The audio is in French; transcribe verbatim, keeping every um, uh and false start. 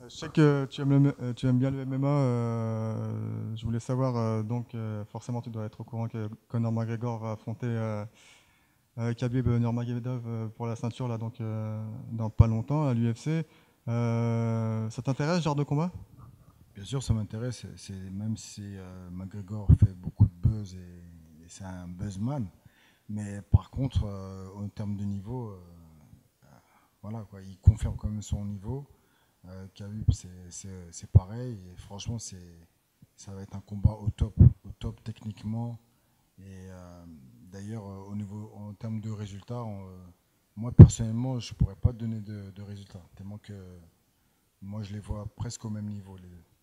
Je sais que tu aimes, le- euh, tu aimes bien le M M A. Euh, je voulais savoir, euh, donc, euh, forcément, tu dois être au courant que Conor McGregor va affronter euh, euh, Khabib Nurmagomedov euh, pour la ceinture là, donc, euh, dans pas longtemps à l'U F C. Euh, ça t'intéresse, ce genre de combat? Bien sûr, ça m'intéresse. C'est même si euh, McGregor fait beaucoup de buzz et, et c'est un buzzman, mais par contre, euh, en termes de niveau, euh, voilà quoi, il confirme quand même son niveau. Euh, Khabib, c'est c'est- c'est pareil. Et franchement, c'est ça va être un combat au top, au top techniquement. Et euh, d'ailleurs, euh, au niveau, en termes de résultats, on, euh, moi personnellement, je pourrais pas donner de, de résultats, tellement que moi je les vois presque au même niveau les deux.